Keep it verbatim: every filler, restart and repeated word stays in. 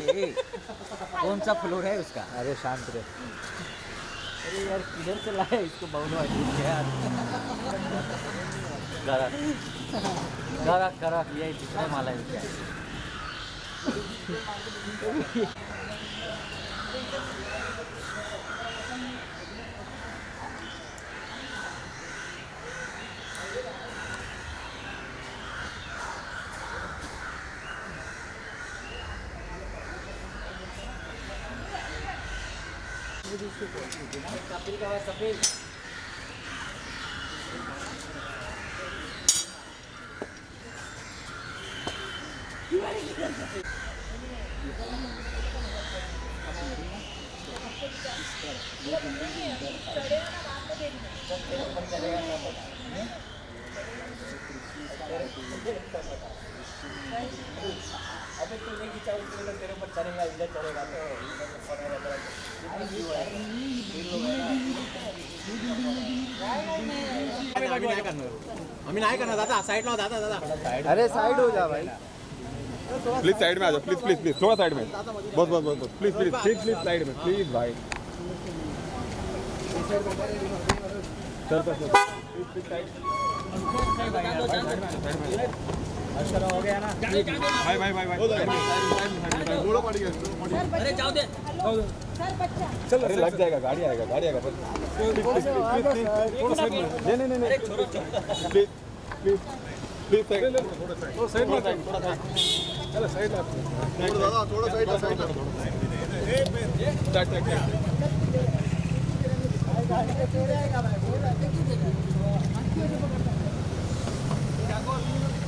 कौन सा फ्लोर है उसका? अरे शांत रहे। अरे यार किधर से लाया इसको बहुलो यार। गरक गरक गरक ये तीसरा माला है क्या? कपिल का कपिल अबे तू नहीं खींचा उसके तो तेरे ऊपर चढ़ेगा, इधर चढ़ेगा तो आम्ही नाही करणार दादा, साइड ला दादा दादा अरे साइड हो जा भाई, प्लीज साइड में आ जाओ, प्लीज प्लीज प्लीज थोड़ा साइड में, बस बस बस please please please please side में प्लीज भाई। सर सर अच्छा हो गया ना भाई भाई भाई भाई थोड़ा पड़ गया। अरे जाओ दे सर बच्चा चल, अरे लग जाएगा, गाड़ी आएगा गाड़ी आएगा बस। नहीं नहीं नहीं प्लीज प्लीज प्लीज साइड थोड़ा साइड में, थोड़ा साइड चलो साइड में दादा, थोड़ा साइड साइड स्टार्ट स्टार्ट गाड़ी का चोर आएगा भाई, बोल रहा है